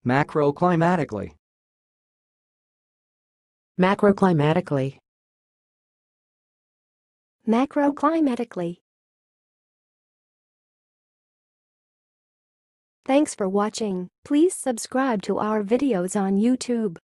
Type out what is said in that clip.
macroclimatically, macroclimatically, macroclimatically. Thanks for watching. Please subscribe to our videos on YouTube.